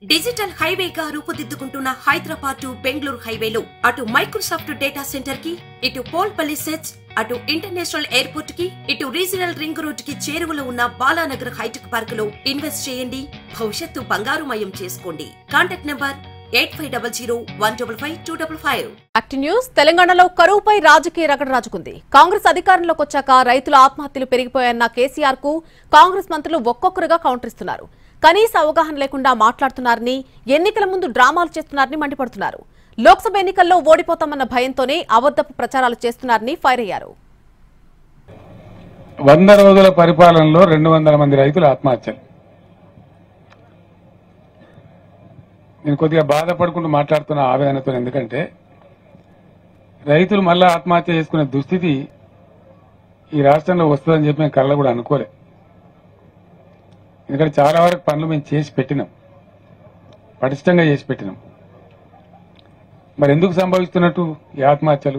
Digital హైవేగా రూపుదిద్దుకుంటున్న Hyderabad to Bengaluru హైవేలో అటు మైక్రోసాఫ్ట్ డేటా సెంటర్ కి, ఇటు పోల్పల్లి సెట్స్, అటు ఇంటర్నేషనల్ ఎయిర్పోర్ట్ కి, ఇటు రీజనల్ రింగ్ రోడ్ కి చేరువలో ఉన్న బాలానగర్ హైటెక్ పార్క్ లో ఇన్వెస్ట్ చేయండి. భవిష్యత్తు బంగారుమయం చేసుకోండి. Contact number 8500155255. Active news. తెలంగాణలో కరువుపై రాజకీయ రగడ రాజుకుంది. కాంగ్రెస్ అధికారంలోకి వచ్చాక రైతుల ఆత్మహత్యలు పెరిగిపోయాయన్న కేసీఆర్ కు కాంగ్రెస్ మంత్రులు ఒక్కొక్కరుగా కౌంటర్ ఇస్తున్నారు. కనీస అవగాహన లేకుండా మాట్లాడుతున్నారని, ఎన్నికల ముందు డ్రామాలు చేస్తున్నారని మండిపడుతున్నారు. లోక్సభ ఎన్నికల్లో ఓడిపోతామన్న భయంతోనే అబద్ధపు ప్రచారాలు చేస్తున్నారని ఫైర్ అయ్యారు. 100 రోజుల పరిపాలనలో 200 మంది రైతుల ఆత్మహత్యలు. నేను కొద్దిగా బాధపడుకుంటూ మాట్లాడుతున్న ఆవేదనతో, ఎందుకంటే రైతులు మళ్ళా ఆత్మహత్య చేసుకునే దుస్థితి ఈ రాష్ట్రంలో వస్తుందని చెప్పి మేము కళ్ళ కూడా అనుకోలే. ఎందుకంటే చాలా వరకు పనులు మేము చేసి పెట్టినాం, పటిష్టంగా చేసి పెట్టినాం. మరి ఎందుకు సంభవిస్తున్నట్టు ఈ ఆత్మహత్యలు?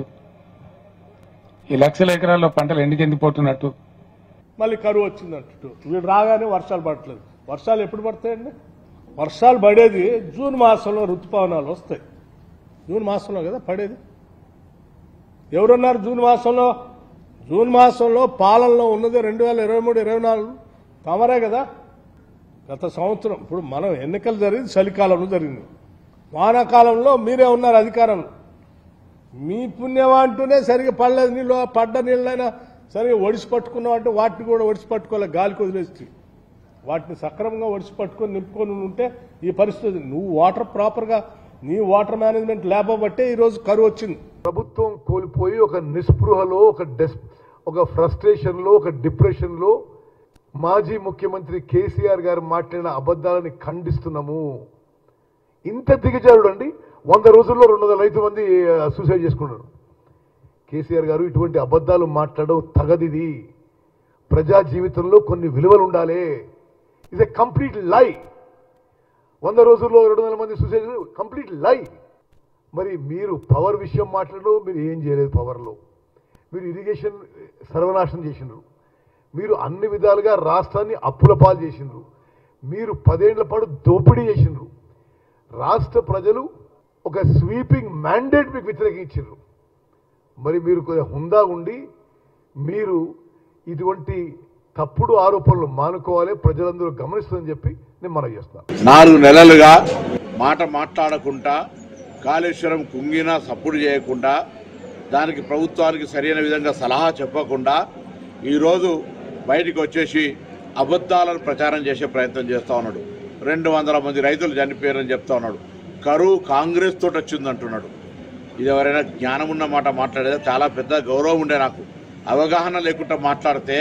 ఈ లక్షల ఎకరాల్లో పంటలు ఎందుకు పోతున్నట్టు? మళ్ళీ కరువు వచ్చిందంటూ వీడు రాగానే వర్షాలు పడట్లేదు. వర్షాలు ఎప్పుడు పడతాయండి? వర్షాలు పడేది జూన్ మాసంలో, ఋతుపవనాలు వస్తాయి. జూన్ మాసంలో కదా పడేది. ఎవరున్నారు జూన్ మాసంలో? జూన్ మాసంలో పాలనలో ఉన్నది 2023-24 తమరే కదా. గత సంవత్సరం ఇప్పుడు మనం ఎన్నికలు జరిగింది చలికాలంలో జరిగింది. వానాకాలంలో మీరే ఉన్నారు అధికారంలో. మీ పుణ్యమా అంటూనే సరిగ్గా పడలేదు నీళ్ళు. పడ్డ నీళ్ళైనా సరిగ్గా ఒడిసి పట్టుకున్నాం అంటే వాటిని కూడా ఒడిసి పట్టుకోవాలి, గాలికి వదిలేసి. వాటిని సక్రమంగా ఒడిసి పట్టుకొని నింపుకొని ఉంటే ఈ పరిస్థితి. నువ్వు వాటర్ ప్రాపర్గా నీ వాటర్ మేనేజ్మెంట్ లేకపోబట్టే ఈరోజు కరువు వచ్చింది. ప్రభుత్వం కోల్పోయి ఒక నిస్పృహలో, ఒక ఫ్రస్ట్రేషన్లో, ఒక డిప్రెషన్లో మాజీ ముఖ్యమంత్రి కేసీఆర్ గారు మాట్లాడిన అబద్దాలని ఖండిస్తున్నాము. ఇంత దిగజారుడు అండి. 100 రోజుల్లో 200 మంది సూసైడ్ చేసుకున్నారు. కేసీఆర్ గారు ఇటువంటి అబద్దాలు మాట్లాడడం తగదిది. ప్రజా జీవితంలో కొన్ని విలువలు ఉండాలి. ఇట్స్ ఎ కంప్లీట్ లై. 100 రోజుల్లో 200 మంది సూసైడ్, కంప్లీట్ లై. మరి మీరు పవర్ విషయం మాట్లాడడం, మీరు ఏం చేయలేదు. పవర్లో మీరు ఇరిగేషన్ సర్వనాశనం చేసినారు. మీరు అన్ని విధాలుగా రాష్ట్రాన్ని అప్పుల పాలు చేసినారు. మీరు 10 ఏళ్ల పాటు దోపిడీ చేసినారు. రాష్ట్ర ప్రజలు ఒక స్వీపింగ్ మ్యాండేట్ మీకు వ్యతిరేకించారు. మరి మీరు హుందా ఉండి మీరు ఇటువంటి తప్పుడు ఆరోపణలు మానుకోవాలి, ప్రజలందరూ గమనిస్తుందని చెప్పి నేను మనవి చేస్తున్నాను. 4 నెలలుగా మాట మాట్లాడకుండా, కాళేశ్వరం కుంగినా సపోర్ట్ చేయకుండా, దానికి ప్రభుత్వానికి సరైన విధంగా సలహా చెప్పకుండా ఈరోజు బయటికి వచ్చేసి అబద్ధాలను ప్రచారం చేసే ప్రయత్నం చేస్తూ ఉన్నాడు. 200 మంది రైతులు చనిపోయారని చెప్తా ఉన్నాడు. కరువు కాంగ్రెస్ తోటి వచ్చిందంటున్నాడు. ఇది ఎవరైనా జ్ఞానం ఉన్న మాట మాట్లాడేదా? చాలా పెద్ద గౌరవం ఉండే నాకు. అవగాహన లేకుండా మాట్లాడితే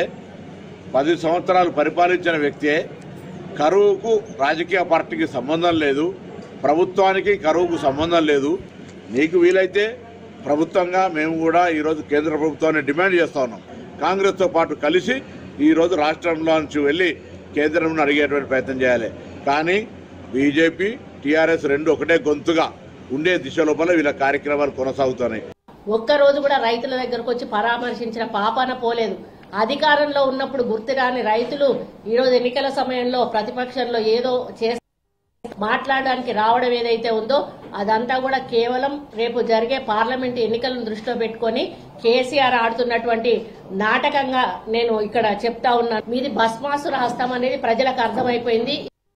10 సంవత్సరాలు పరిపాలించిన వ్యక్తే కరువుకు రాజకీయ పార్టీకి సంబంధం లేదు, ప్రభుత్వానికి కరువుకు సంబంధం లేదు. నీకు వీలైతే ప్రభుత్వంగా మేము కూడా ఈరోజు కేంద్ర ప్రభుత్వాన్ని డిమాండ్ చేస్తూ ఉన్నాం. కాంగ్రెస్తో పాటు కలిసి ఈరోజు రాష్ట్రంలో నుంచి వెళ్ళి కేంద్రంలో అడిగేటువంటి ప్రయత్నం చేయాలి. కానీ బీజేపీ, టీఆర్ఎస్ రెండు ఒకటే గొంతుగా ఉండే దిశ లోపల వీళ్ళ కార్యక్రమాలు కొనసాగుతున్నాయి. ఒక్కరోజు కూడా రైతుల దగ్గరకు వచ్చి పరామర్శించిన పాపాన పోలేదు. అధికారంలో ఉన్నప్పుడు గుర్తురాని రైతులు ఈరోజు ఎన్నికల సమయంలో ప్రతిపక్షంలో ఏదో మాట్లాడడానికి రావడం ఏదైతే ఉందో అదంతా కూడా కేవలం రేపు జరిగే పార్లమెంట్ ఎన్నికలను దృష్టిలో పెట్టుకుని కేసీఆర్ ఆడుతున్నటువంటి నాటకంగా నేను ఇక్కడ చెప్తా ఉన్నాను. మీది భస్మాసుర హస్తం అనేది ప్రజలకు అర్థమైపోయింది.